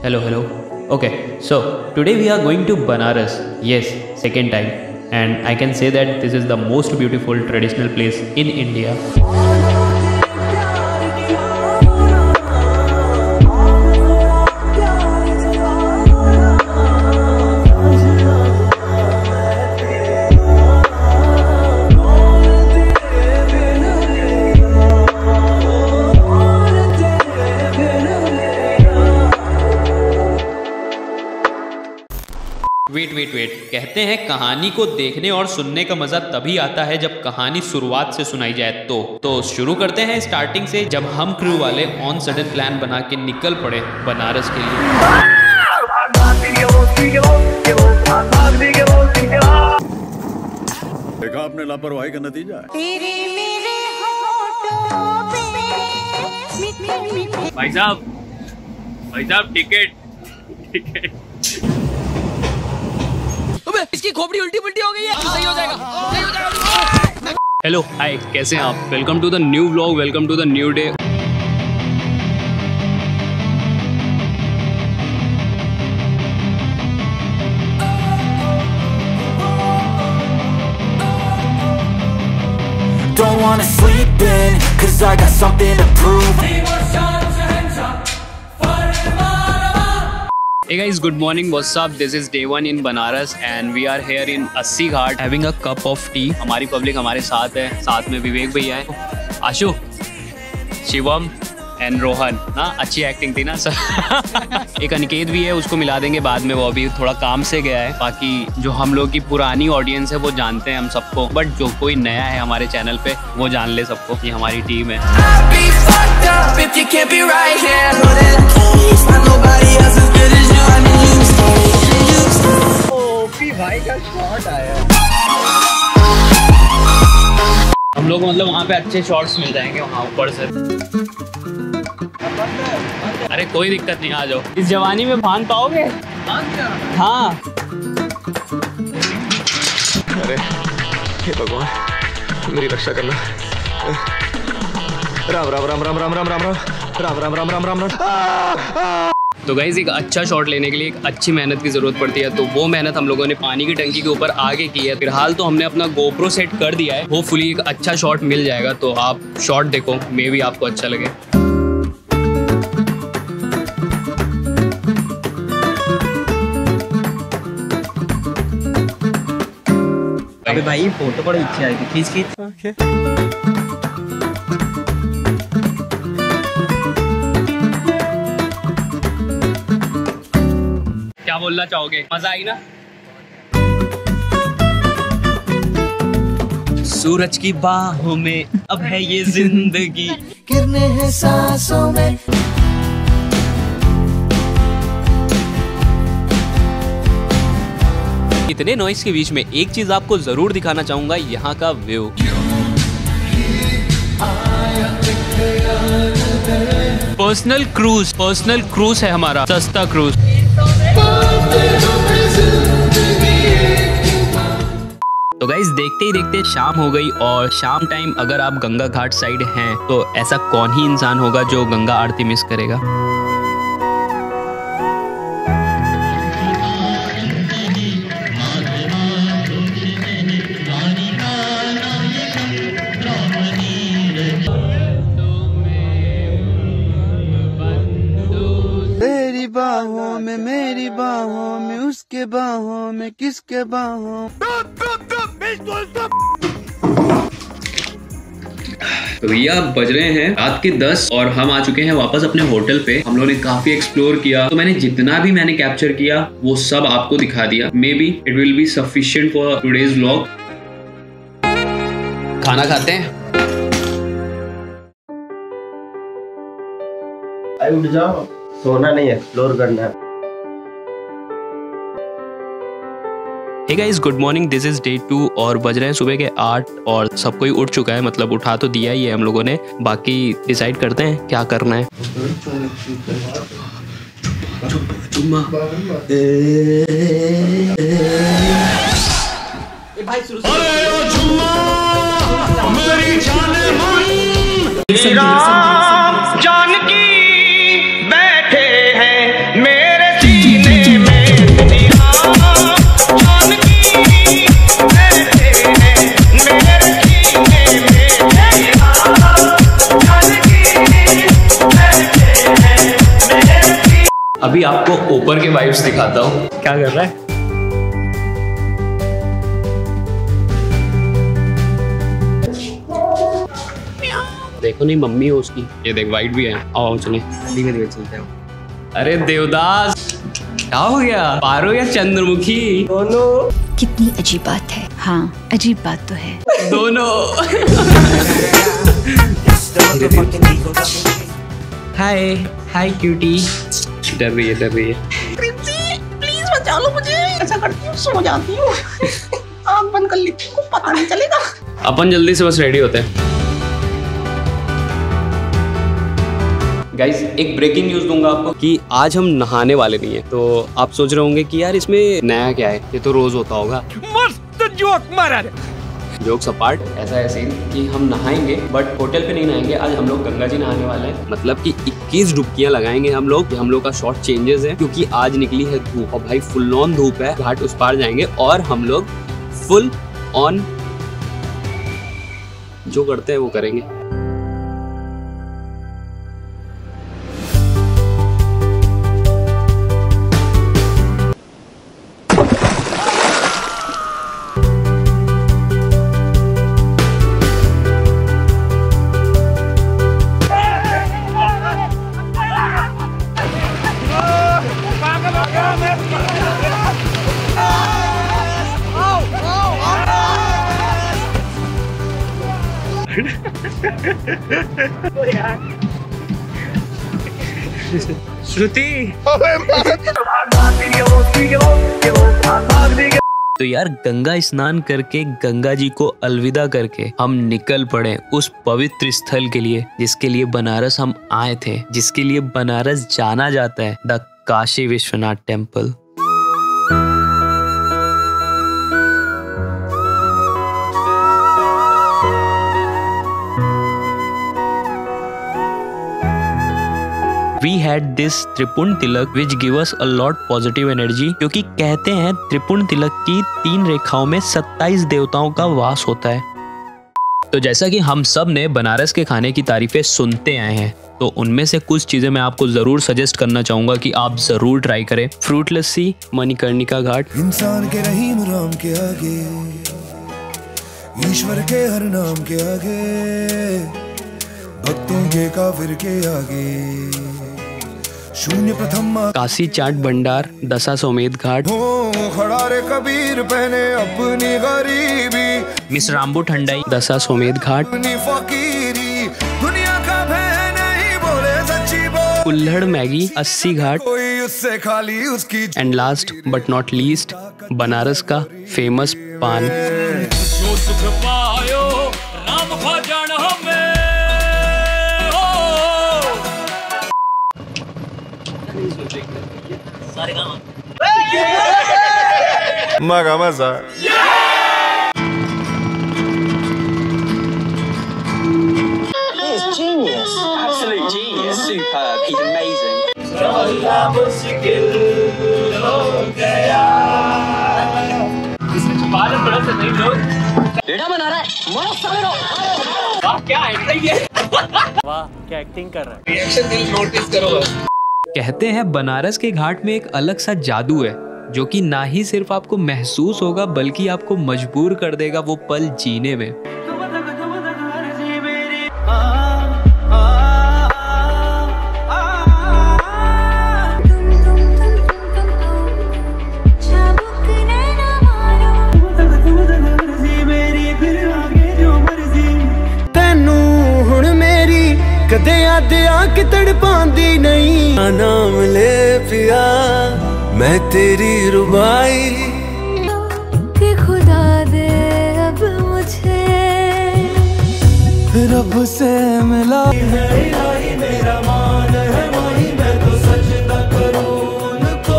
Hello. Okay, so today we are going to Banaras. Yes, second time. And I can say that this is the most beautiful traditional place in India. Wait कहते हैं कहानी को देखने और सुनने का मजा तभी आता है जब कहानी शुरुआत से सुनाई जाए। तो शुरू करते हैं स्टार्टिंग से, जब हम क्रू वाले ऑन सडन प्लान बना के निकल पड़े बनारस के लिए। देखा आपने लापरवाही का नतीजा है। भाई साहब टिकट इसकी खोपड़ी उल्टी पुल्टी हो गई है। सही हो जाएगा। हेलो हाय, कैसे हैं आप? Welcome to the new vlog, welcome to the new day. Don't wanna sleep in, 'cause I got something to prove. Hey guys, good morning. What's up? This is day 1 in Banaras and we are here in Assi Ghat having a cup of tea. हमारी public हमारे साथ है, साथ में विवेक भैया है, आशु, Shivam and Rohan ना। अच्छी एक्टिंग थी ना सर। एक अनिकेत भी है, उसको मिला देंगे बाद में, वो अभी थोड़ा काम से गया है। बाकी जो हम लोग की पुरानी ऑडियंस है वो जानते हैं हम सबको, बट जो कोई नया है हमारे चैनल पे वो जान ले सबको। ये हमारी टीम है। भाई का शॉट आया। हम लोग मतलब वहाँ पे अच्छे शॉट्स मिल जाएंगे वहाँ ऊपर से। अरे कोई दिक्कत नहीं, आ जाओ। इस जवानी में भान पाओगे? हाँ। अरे हे भगवान, मेरी रक्षा करना। राम राम राम राम राम राम राम राम राम राम राम राम राम। तो गाइज एक अच्छा शॉट लेने के लिए एक अच्छी मेहनत की ज़रूरत पड़ती है, तो वो मेहनत हम लोगों ने पानी की टंकी के ऊपर आगे की है। फिलहाल तो हमने अपना गोप्रो सेट कर दिया है, होपफुली एक अच्छा शॉट मिल जाएगा। तो आप शॉट देखो, मे भी आपको अच्छा लगे। अबे भाई फोटो बड़ी अच्छी आई थी, खींच। क्या बोलना चाहोगे? मजा आई ना? सूरज की बाहों में अब है ये जिंदगी, गिरने हैं सांसों में। इतने नॉइस के बीच में एक चीज आपको जरूर दिखाना चाहूंगा, यहाँ का व्यू। पर्सनल क्रूज है हमारा, सस्ता क्रूज। तो गाइस देखते ही देखते शाम हो गई, और शाम टाइम अगर आप गंगा घाट साइड हैं तो ऐसा कौन ही इंसान होगा जो गंगा आरती मिस करेगा। मेरी बाहों में, उसके बाहों में, किसके बाहों। तो भैया बज रहे हैं रात के 10 और हम आ चुके हैं वापस अपने होटल पे। हम लोगों ने काफी एक्सप्लोर किया, तो मैंने जितना भी कैप्चर किया वो सब आपको दिखा दिया। Maybe it will be sufficient for today's vlog. खाना खाते हैं। उठ जाओ, सोना नहीं है, एक्सप्लोर करना है। Hey guys, good morning. This is day 2 और बज रहे हैं सुबह के 8 और सब कोई उठ चुका है, मतलब उठा तो दिया ही है हम लोगों ने। बाकी डिसाइड करते हैं क्या करना है। जानकी बैठे हैं मेरे अभी आपको ऊपर के वाइब्स दिखाता हूँ। क्या कर रहा है? देखो नहीं, मम्मी है उसकी। ये देख वाइट भी है। आओ चले धीमे-धीमे चलते हैं। अरे देवदास, क्या हो गया? पारो या चंद्रमुखी? दोनों। कितनी अजीब बात है। हाँ, अजीब बात तो है। दोनों। Hi hi cutie. डर रही है, डर रही है। प्लीज बचा लो मुझे, ऐसा करती हूँ सो जाती हूँ। आँख बंद कर लेती हूँ, पता नहीं चलेगा। अपन जल्दी से बस रेडी होते हैं। गाइस, एक ब्रेकिंग न्यूज दूंगा आपको कि आज हम नहाने वाले नहीं है। तो आप सोच रहे होंगे कि यार इसमें नया क्या है, ये तो रोज होता होगा। मस्त जोक मारा। जोक्स अपार्ट, ऐसा है सीन कि हम नहाएंगे बट होटल पे नहीं नहाएंगे। आज हम लोग गंगा जी नहाने वाले हैं। मतलब कि 21 डुबकियां लगाएंगे हम लोग। हम लोग का शॉर्ट चेंजेस है क्योंकि आज निकली है धूप, और भाई फुल ऑन धूप है। घाट उस पार जाएंगे और हम लोग फुल ऑन जो करते हैं वो करेंगे। श्रुति, तो यार गंगा स्नान करके, गंगा जी को अलविदा करके हम निकल पड़े उस पवित्र स्थल के लिए जिसके लिए बनारस हम आए थे, जिसके लिए बनारस जाना जाता है, the Kashi Vishwanath temple. We had this tripund tilak which give us a lot positive energy, क्योंकि कहते हैं त्रिपुंड तिलक की 3 रेखाओं में 27 देवताओं का वास होता है। तो जैसा कि हम सब ने बनारस के खाने की तारीफें सुनते आए हैं, तो उनमें से कुछ चीजें मैं आपको जरूर सजेस्ट करना चाहूंगा कि आप जरूर ट्राई करें। फ्रूट लस्सी, मणिकर्णिका घाट। इंसान के रहीम राम के आगे, ईश्वर के हर नाम के आगे, भक्तों के काफिर के आगे, शून्य प्रथम काशी चाट भंडार, दशाश्वमेध घाट। खड़ा रे कबीर पहने अपनी गरीबी, मिस रामबू ठंडाई, दशाश्वमेध घाट। अपनी फकीरी, दुनिया का भय नहीं बोले सच्ची बोल, कुल्हड़ मैगी, 80 घाट। कोई उससे खाली उसकी। And last but not least, Banaras का फेमस पान। जो सुख पायो राम भजन हमें। मगा मजा। He's genius. Absolute genius. Superb. He's amazing. बेटा बना रहा है। मारो सालो। वाह क्या एक्टिंग है। वाह क्या एक्टिंग कर रहा है। रिएक्शन दिल नोटिस करो। कहते हैं बनारस के घाट में एक अलग सा जादू है जो कि ना ही सिर्फ आपको महसूस होगा बल्कि आपको मजबूर कर देगा वो पल जीने में। तेनू हुण मेरी कदे याद आके तड़पांदी नहीं, नाम ले पिया मैं तेरी रुबाई, कि खुदा दे अब मुझे रब से मिला है इलाही, मेरा मान है माही, मैं तो सजदा करूं उनको।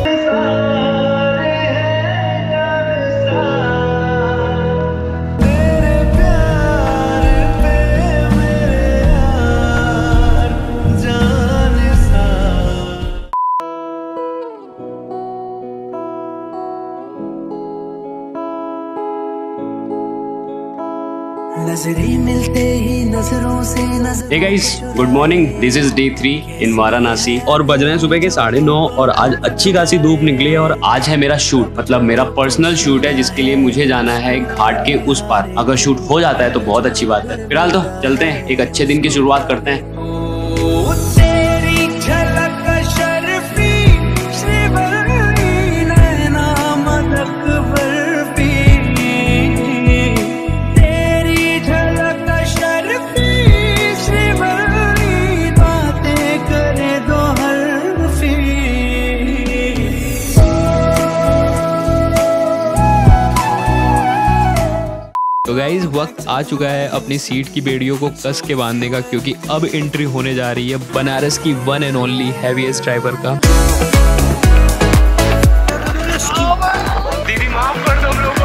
तेरे प्यार पे मेरे यार जान सा। नजरें मिलते ही नजरों से नजर। Hey guys, good morning. This is day 3 in Varanasi और बज रहे हैं सुबह के 9:30 और आज अच्छी खासी धूप निकली है और आज है मेरा शूट, मतलब मेरा पर्सनल शूट है जिसके लिए मुझे जाना है घाट के उस पार। अगर शूट हो जाता है तो बहुत अच्छी बात है। फिलहाल तो चलते हैं, एक अच्छे दिन की शुरुआत करते हैं। तो गाइज वक्त आ चुका है अपनी सीट की बेड़ियों को कस के बांधने का, क्योंकि अब एंट्री होने जा रही है बनारस की one and only heaviest driver का। दीदी माफ कर दो हम लोगों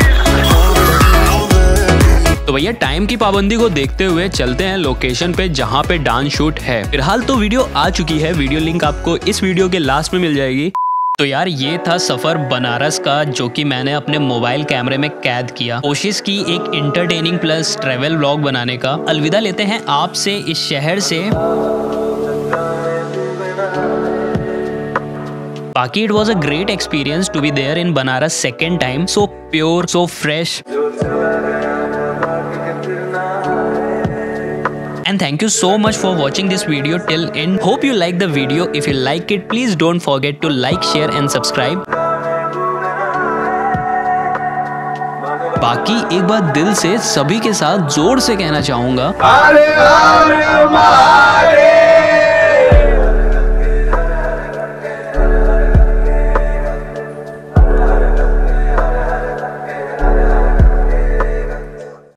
को। तो भैया टाइम की पाबंदी को देखते हुए चलते हैं लोकेशन पे जहाँ पे डांस शूट है। फिलहाल तो वीडियो आ चुकी है, वीडियो लिंक आपको इस वीडियो के लास्ट में मिल जाएगी। तो यार ये था सफर बनारस का, जो कि मैंने अपने मोबाइल कैमरे में कैद किया। कोशिश की एक इंटरटेनिंग प्लस ट्रैवल व्लॉग बनाने का। अलविदा लेते हैं आपसे इस शहर से। बाकी it was a great experience to be there in Banaras second time. So pure, so fresh. And thank you so much for watching this video till end. Hope you like the video. If you like it, please don't forget to like, share and subscribe. बाकी एक बात दिल से सभी के साथ जोर से कहना चाहूंगा,